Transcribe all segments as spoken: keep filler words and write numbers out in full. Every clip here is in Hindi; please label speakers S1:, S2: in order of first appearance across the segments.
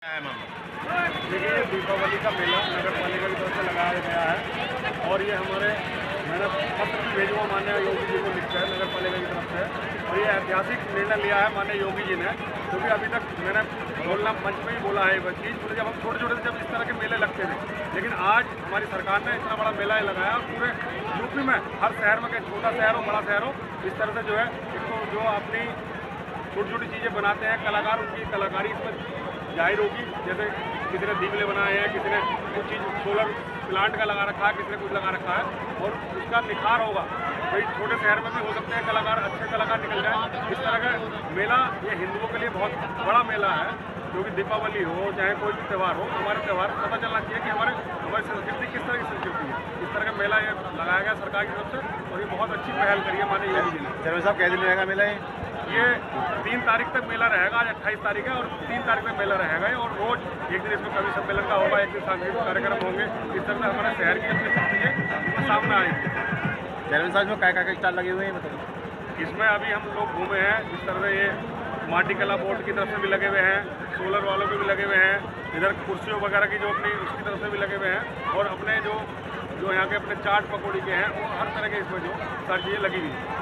S1: देखिए, दीपावली का मेला नगर पालिका की तरफ से लगाया गया है और ये हमारे मैंने पत्र भी भेजा माननीय योगी जी को लिखा है नगर पालिका की तरफ से। और ये ऐतिहासिक निर्णय लिया है माननीय योगी जी ने, क्योंकि अभी तक मैंने बोलना मंच में ही बोला है ये चीज़। जब हम छोटे छोटे जब इस तरह के मेले लगते थे, लेकिन आज हमारी सरकार ने इतना बड़ा मेला लगाया और पूरे यूपी में हर शहर में, चाहे छोटा शहर हो बड़ा शहर हो, इस तरह से जो है इसको जो अपनी छोटी छोटी चीज़ें बनाते हैं कलाकार, उनकी कलाकारी इसमें जाहिर होगी। जैसे किसी ने दीपले बनाए हैं, किसी ने कुछ चीज़ सोलर प्लांट का लगा रखा है, किसी ने कुछ लगा रखा है और उसका निखार होगा। भाई छोटे शहर में भी हो सकते हैं कलाकार, अच्छे कलाकार निकल जाए। इस तरह का मेला ये हिंदुओं के लिए बहुत बड़ा मेला है, क्योंकि दीपावली हो चाहे कोई भी त्यौहार हो, हमारे त्यौहार पता चलना चाहिए कि हमारे हमारी संस्कृति किस तरह की संस्कृति है। इस तरह का मेला ये लगाया गया सरकार की तरफ से और ये बहुत अच्छी पहल करी है माननीय योगी जी ने।
S2: चलो साहब, कै दिन रहेगा मेला?
S1: ये तीन तारीख तक मेला रहेगा। आज अट्ठाईस तारीख है और तीन तारीख तक मेला रहेगा और रोज एक दिन इसमें कवि सम्मेलन का होगा, एक दिन सांस्कृतिक कार्यक्रम होंगे। इस तरह से हमारे शहर की अपनी शक्ति है वो सामने आएगी।
S2: चैरमैन साहब, इसमें क्या क्या स्टाल लगे हुए हैं बताइए?
S1: इसमें अभी हम लोग घूमे हैं, जिस तरह से ये माटी कला बोर्ड की तरफ से भी लगे हुए हैं, सोलर वालों के भी लगे हुए हैं, इधर कुर्सियों वगैरह की जो अपनी उसकी तरफ से भी लगे हुए हैं और अपने जो जो यहाँ के अपने चाट पकौड़ी के हैं वो हर तरह के इसमें जो सारी चीज़ें लगी हुई हैं।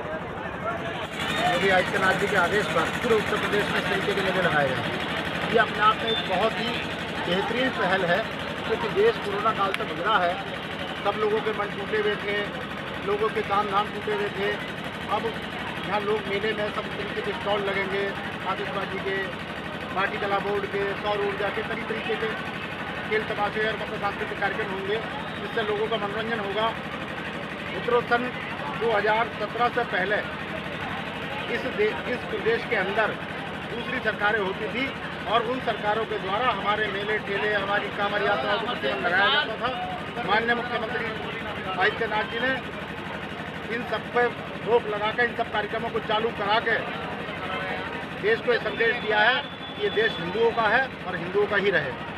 S3: योगी आदित्यनाथ जी के आदेश पर पूरे उत्तर प्रदेश में इस तरीके के मेले लगाए गए हैं। ये अपने आप में एक बहुत ही बेहतरीन पहल है, क्योंकि देश कोरोना काल से गुजरा है। सब लोगों के मन टूटे हुए थे, लोगों के काम धाम टूटे हुए थे। अब यहाँ लोग मेले में सब तरीके के स्टॉल लगेंगे, आतिशबाजी के, माटी कला बोर्ड के, सौर ऊर्जा के, कई तरीके के खेल तमाशे और मतलब सांस्कृतिक कार्यक्रम होंगे, जिससे लोगों का मनोरंजन होगा। उत्तरोत्तर दो हज़ार सत्रह से पहले इस इस प्रदेश के अंदर दूसरी सरकारें होती थी और उन सरकारों के द्वारा हमारे मेले ठेले, हमारी कांवड़ यात्राओं को प्रतिबंध लगाया जाता था। माननीय मुख्यमंत्री आदित्यनाथ जी ने इन सब पर रोक लगाकर इन सब कार्यक्रमों को चालू करा के देश को ये संदेश दिया है कि ये देश हिंदुओं का है और हिंदुओं का ही रहे।